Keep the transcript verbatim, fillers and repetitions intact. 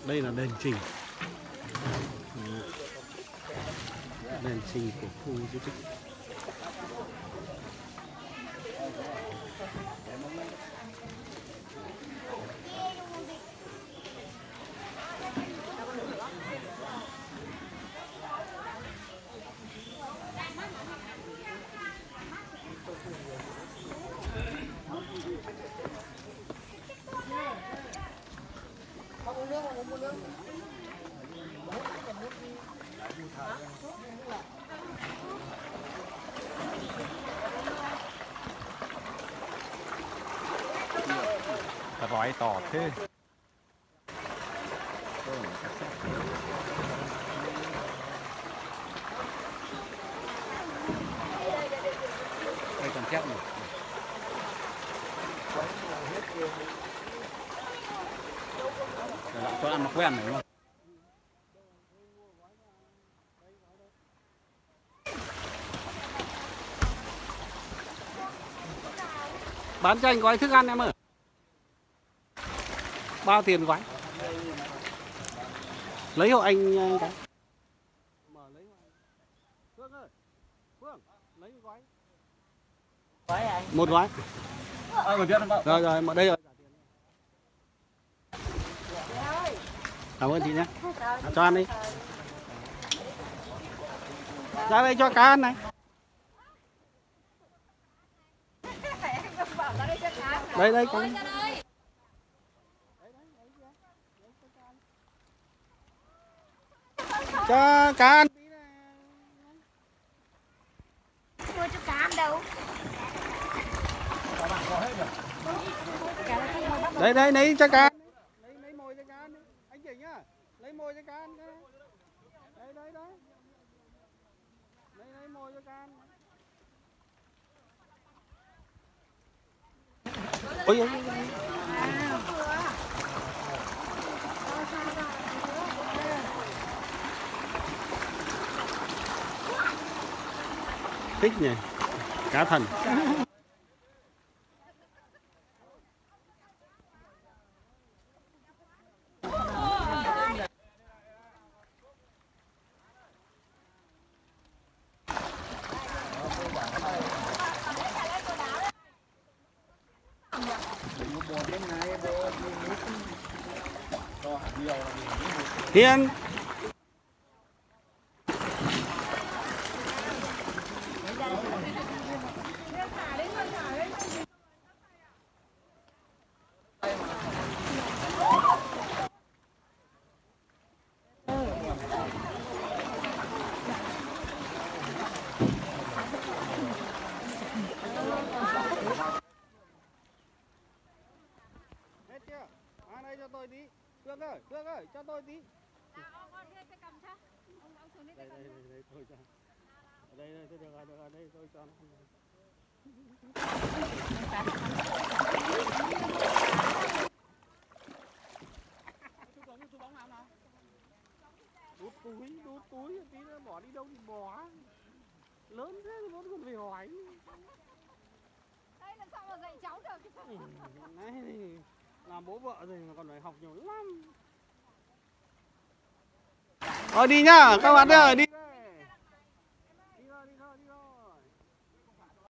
Đây là đền trình. Đền trình của khu di tích. Vói to thế. Đây còn chép này. Cho ăn nó quen này đúng không? Bán cho anh gói thức ăn em ơi. Bao tiền gói? Lấy hộ anh cái. Mở lấy hộ anh. Phương ơi. Phương, lấy gói. Gói anh. Một gói. À, rồi, rồi rồi, mở đây rồi. Cảm ơn chị nhé. Cho ăn đi. Ra đây cho cá ăn này. Đây đây con. Cho cá ăn. Mua cho cá ăn đâu. Đây đây lấy cho cá. Lấy lấy mồi cho cá ăn đi. Anh Chỉnh nhá. Lấy mồi cho cá ăn. Đây đây đấy. Lấy lấy mồi cho cá ăn. Ôi ôi. Thích nhỉ. Cá thần. Hiền. Hết chưa? À đây cho tôi tí. Phương ơi, Phương ơi, cho tôi tí. Đây, đây, đây, đây, tôi cho. Ở đây, đây, tôi được rồi, được rồi, đây, tôi cho nó. Đút túi, đút túi, tí nữa bỏ đi đâu thì bỏ. Lớn thế thì vẫn còn phải hỏi. Đây làm sao mà dạy cháu được. Ừ, này thì làm bố vợ rồi mà còn phải học nhiều lắm. Thôi đi nhá, các bạn ơi, đi.